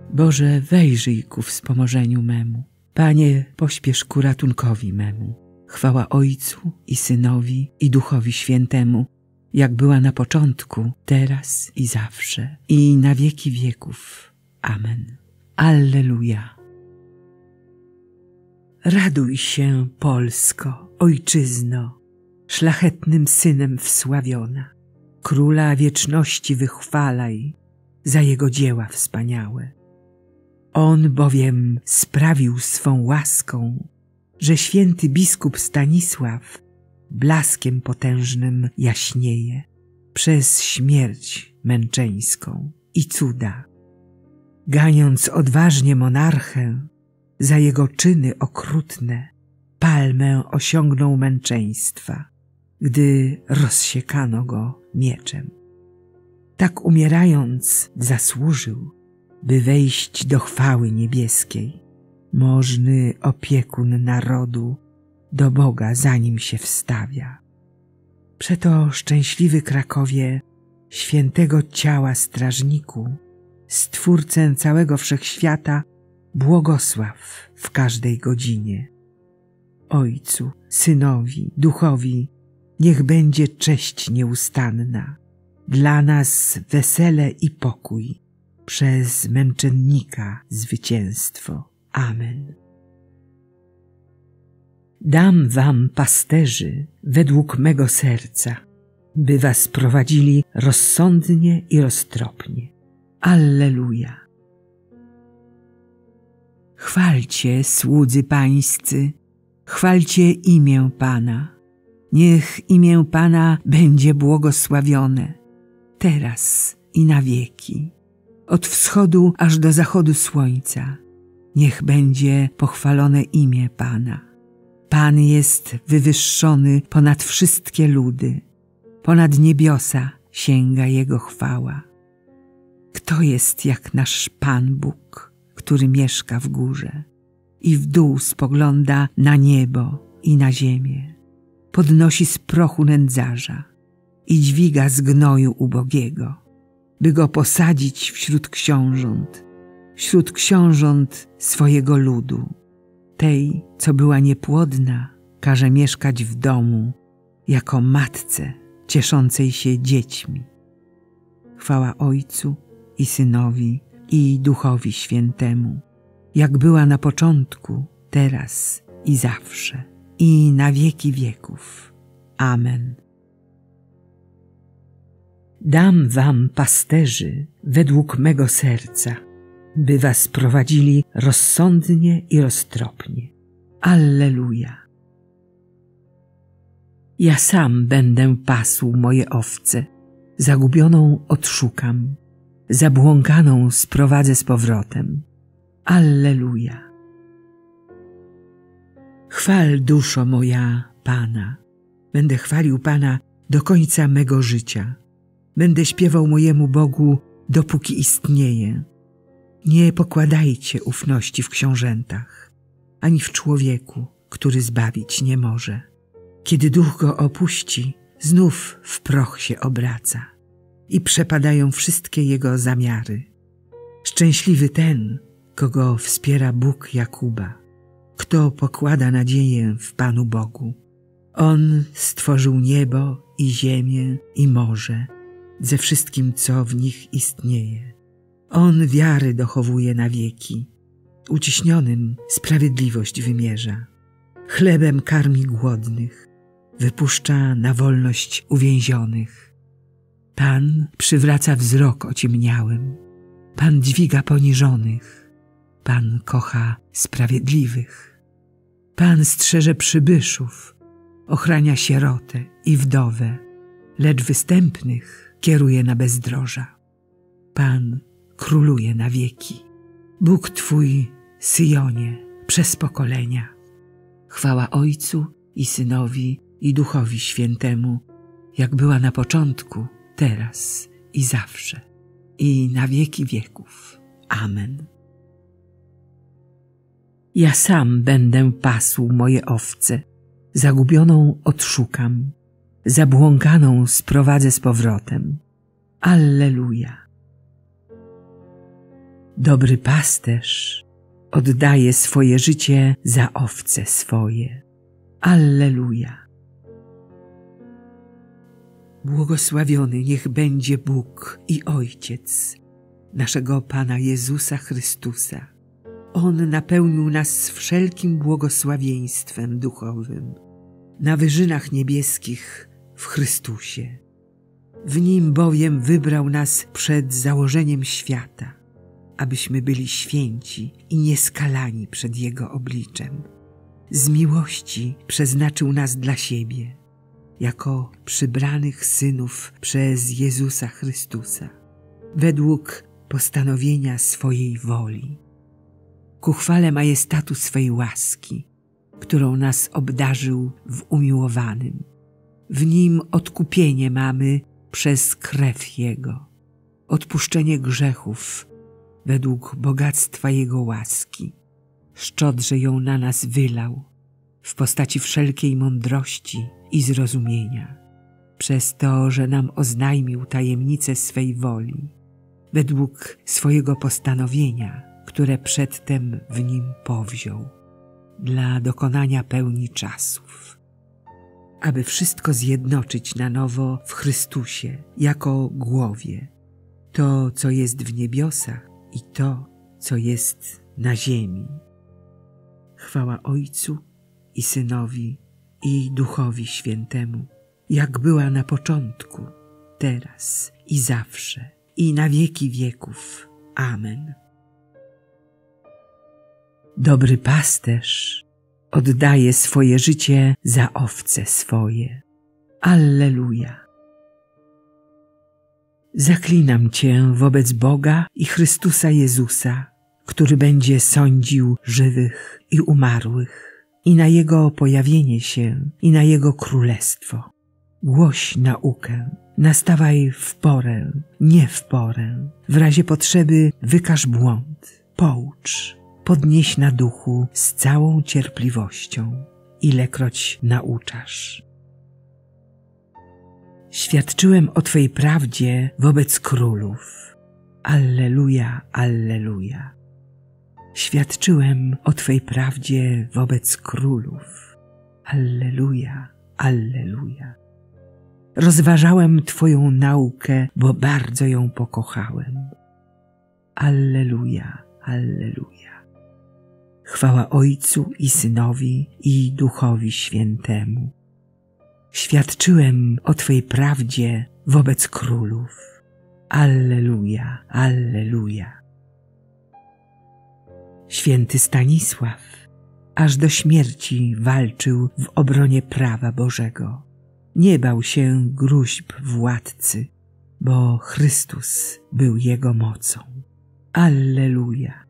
Boże, wejrzyj ku wspomożeniu memu. Panie, pośpiesz ku ratunkowi memu. Chwała Ojcu i Synowi i Duchowi Świętemu, jak była na początku, teraz i zawsze, i na wieki wieków. Amen. Alleluja. Raduj się, Polsko, ojczyzno, szlachetnym synem wsławiona. Króla wieczności wychwalaj za jego dzieła wspaniałe. On bowiem sprawił swą łaską, że święty biskup Stanisław blaskiem potężnym jaśnieje przez śmierć męczeńską i cuda. Ganiąc odważnie monarchę, za jego czyny okrutne palmę osiągnął męczeństwa, gdy rozsiekano go mieczem. Tak umierając zasłużył, by wejść do chwały niebieskiej. Możny opiekun narodu do Boga za nim się wstawia. Przeto szczęśliwy Krakowie, świętego ciała strażniku, Stwórcę całego wszechświata, błogosław w każdej godzinie. Ojcu, Synowi, Duchowi, niech będzie cześć nieustanna, dla nas wesele i pokój, przez męczennika zwycięstwo. Amen. Dam wam pasterzy według mego serca, by was prowadzili rozsądnie i roztropnie. Alleluja. Chwalcie, słudzy pańscy, chwalcie imię Pana. Niech imię Pana będzie błogosławione, teraz i na wieki. Od wschodu aż do zachodu słońca, niech będzie pochwalone imię Pana. Pan jest wywyższony ponad wszystkie ludy, ponad niebiosa sięga Jego chwała. Kto jest jak nasz Pan Bóg, który mieszka w górze i w dół spogląda na niebo i na ziemię, podnosi z prochu nędzarza i dźwiga z gnoju ubogiego, by go posadzić wśród książąt swojego ludu. Tej, co była niepłodna, każe mieszkać w domu, jako matce cieszącej się dziećmi. Chwała Ojcu i Synowi i Duchowi Świętemu, jak była na początku, teraz i zawsze, i na wieki wieków. Amen. Dam wam pasterzy według mego serca, by was prowadzili rozsądnie i roztropnie. Alleluja. Ja sam będę pasł moje owce, zagubioną odszukam, zabłąkaną sprowadzę z powrotem. Alleluja. Chwal, duszo moja, Pana. Będę chwalił Pana do końca mego życia. Będę śpiewał mojemu Bogu, dopóki istnieje. Nie pokładajcie ufności w książętach, ani w człowieku, który zbawić nie może. Kiedy duch go opuści, znów w proch się obraca i przepadają wszystkie jego zamiary. Szczęśliwy ten, kogo wspiera Bóg Jakuba, kto pokłada nadzieję w Panu Bogu. On stworzył niebo i ziemię i morze, ze wszystkim, co w nich istnieje. On wiary dochowuje na wieki, uciśnionym sprawiedliwość wymierza. Chlebem karmi głodnych, wypuszcza na wolność uwięzionych. Pan przywraca wzrok ociemniałym, Pan dźwiga poniżonych, Pan kocha sprawiedliwych. Pan strzeże przybyszów, ochrania sierotę i wdowę, lecz występnych kieruje na bezdroża. Pan króluje na wieki. Bóg Twój, Syjonie, przez pokolenia. Chwała Ojcu i Synowi i Duchowi Świętemu, jak była na początku, teraz i zawsze, i na wieki wieków. Amen. Ja sam będę pasł moje owce, zagubioną odszukam, zabłąkaną sprowadzę z powrotem. Alleluja. Dobry pasterz oddaje swoje życie za owce swoje. Alleluja. Błogosławiony niech będzie Bóg i Ojciec naszego Pana Jezusa Chrystusa. On napełnił nas wszelkim błogosławieństwem duchowym na wyżynach niebieskich w Chrystusie. W Nim bowiem wybrał nas przed założeniem świata, abyśmy byli święci i nieskalani przed Jego obliczem. Z miłości przeznaczył nas dla siebie, jako przybranych synów przez Jezusa Chrystusa, według postanowienia swojej woli, ku chwale majestatu swej łaski, którą nas obdarzył w umiłowanym. W Nim odkupienie mamy przez krew Jego, odpuszczenie grzechów według bogactwa Jego łaski. Szczodrze ją na nas wylał w postaci wszelkiej mądrości i zrozumienia, przez to, że nam oznajmił tajemnicę swej woli, według swojego postanowienia, które przedtem w Nim powziął, dla dokonania pełni czasów, aby wszystko zjednoczyć na nowo w Chrystusie jako głowie, to, co jest w niebiosach i to, co jest na ziemi. Chwała Ojcu i Synowi i Duchowi Świętemu, jak była na początku, teraz i zawsze, i na wieki wieków. Amen. Dobry pasterz oddaje swoje życie za owce swoje. Alleluja. Zaklinam Cię wobec Boga i Chrystusa Jezusa, który będzie sądził żywych i umarłych, i na Jego pojawienie się, i na Jego królestwo. Głoś naukę, nastawaj w porę, nie w porę. W razie potrzeby wykaż błąd, poucz, podnieś na duchu z całą cierpliwością, ilekroć nauczasz. Świadczyłem o Twej prawdzie wobec królów. Alleluja, alleluja. Świadczyłem o Twej prawdzie wobec królów. Alleluja, alleluja. Rozważałem Twoją naukę, bo bardzo ją pokochałem. Alleluja, alleluja. Chwała Ojcu i Synowi i Duchowi Świętemu. Świadczyłem o Twej prawdzie wobec królów. Alleluja, alleluja. Święty Stanisław aż do śmierci walczył w obronie prawa Bożego. Nie bał się gróźb władcy, bo Chrystus był jego mocą. Alleluja.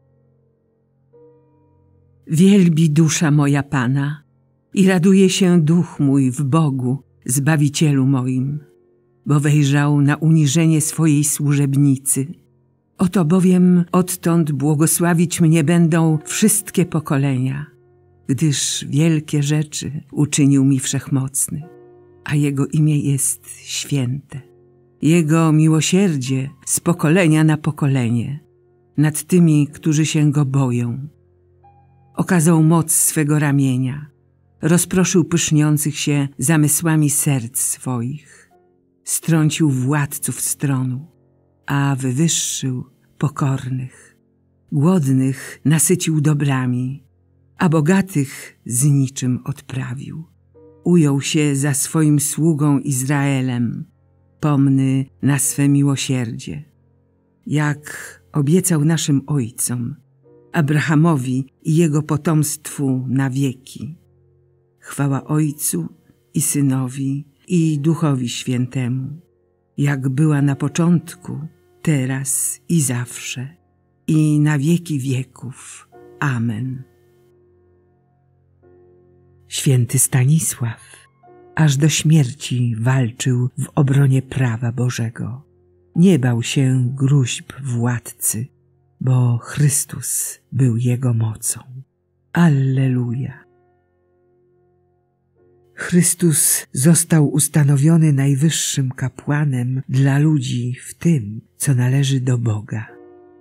Wielbi dusza moja Pana i raduje się duch mój w Bogu, Zbawicielu moim, bo wejrzał na uniżenie swojej służebnicy. Oto bowiem odtąd błogosławić mnie będą wszystkie pokolenia, gdyż wielkie rzeczy uczynił mi Wszechmocny, a Jego imię jest święte. Jego miłosierdzie z pokolenia na pokolenie nad tymi, którzy się Go boją. Okazał moc swego ramienia, rozproszył pyszniących się zamysłami serc swoich, strącił władców stronu, a wywyższył pokornych. Głodnych nasycił dobrami, a bogatych z niczym odprawił. Ujął się za swoim sługą Izraelem, pomny na swe miłosierdzie. Jak obiecał naszym ojcom, Abrahamowi i jego potomstwu na wieki. Chwała Ojcu i Synowi i Duchowi Świętemu, jak była na początku, teraz i zawsze, i na wieki wieków. Amen. Święty Stanisław aż do śmierci walczył w obronie prawa Bożego. Nie bał się gróźb władcy, bo Chrystus był jego mocą. Alleluja. Chrystus został ustanowiony najwyższym kapłanem dla ludzi w tym, co należy do Boga.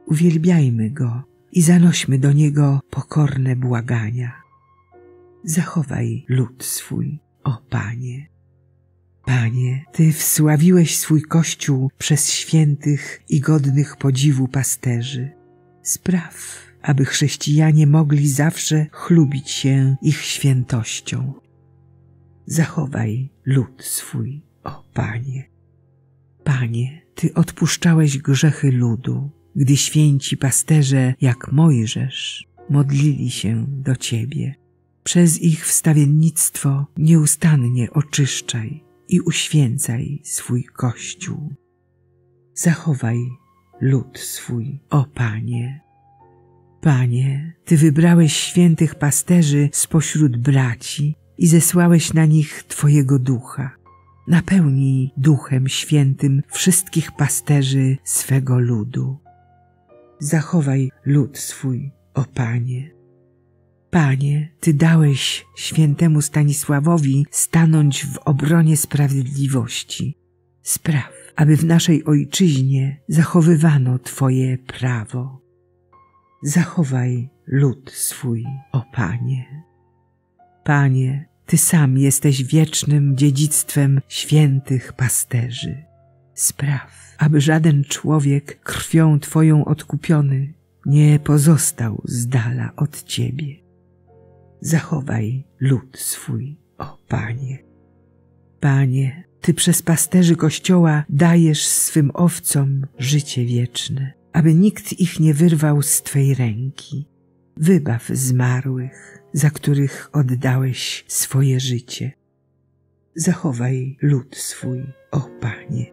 Uwielbiajmy Go i zanośmy do Niego pokorne błagania. Zachowaj lud swój, o Panie. Panie, Ty wsławiłeś swój Kościół przez świętych i godnych podziwu pasterzy. Spraw, aby chrześcijanie mogli zawsze chlubić się ich świętością. Zachowaj lud swój, o Panie. Panie, Ty odpuszczałeś grzechy ludu, gdy święci pasterze, jak Mojżesz, modlili się do Ciebie. Przez ich wstawiennictwo nieustannie oczyszczaj i uświęcaj swój Kościół. Zachowaj lud swój, o Panie. Panie, Ty wybrałeś świętych pasterzy spośród braci i zesłałeś na nich Twojego Ducha. Napełnij Duchem Świętym wszystkich pasterzy swego ludu. Zachowaj lud swój, o Panie. Panie, Ty dałeś świętemu Stanisławowi stanąć w obronie sprawiedliwości. Spraw, aby w naszej ojczyźnie zachowywano Twoje prawo. Zachowaj lud swój, o Panie. Panie, Ty sam jesteś wiecznym dziedzictwem świętych pasterzy. Spraw, aby żaden człowiek krwią Twoją odkupiony nie pozostał z dala od Ciebie. Zachowaj lud swój, o Panie. Panie, Ty przez pasterzy Kościoła dajesz swym owcom życie wieczne, aby nikt ich nie wyrwał z Twej ręki. Wybaw zmarłych, za których oddałeś swoje życie. Zachowaj lud swój, o Panie.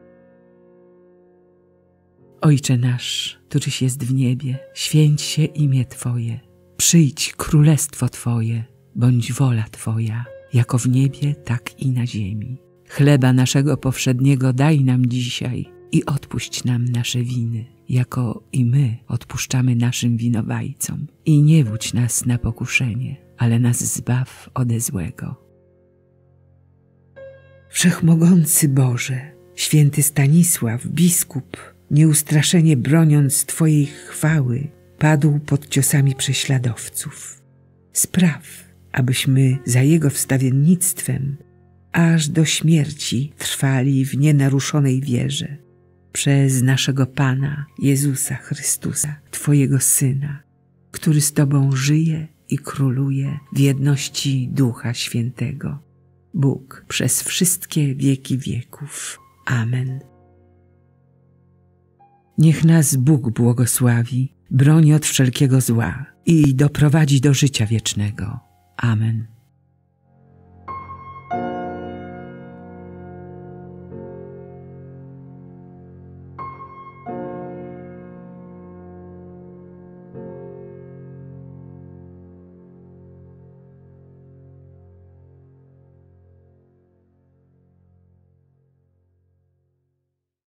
Ojcze nasz, któryś jest w niebie, święć się imię Twoje. Przyjdź królestwo Twoje, bądź wola Twoja, jako w niebie, tak i na ziemi. Chleba naszego powszedniego daj nam dzisiaj i odpuść nam nasze winy, jako i my odpuszczamy naszym winowajcom. I nie wódź nas na pokuszenie, ale nas zbaw ode złego. Wszechmogący Boże, święty Stanisław, biskup, nieustraszenie broniąc Twojej chwały, padł pod ciosami prześladowców. Spraw, abyśmy za jego wstawiennictwem aż do śmierci trwali w nienaruszonej wierze. Przez naszego Pana Jezusa Chrystusa, Twojego Syna, który z Tobą żyje i króluje w jedności Ducha Świętego. Bóg przez wszystkie wieki wieków. Amen. Niech nas Bóg błogosławi, broni od wszelkiego zła i doprowadzi do życia wiecznego. Amen.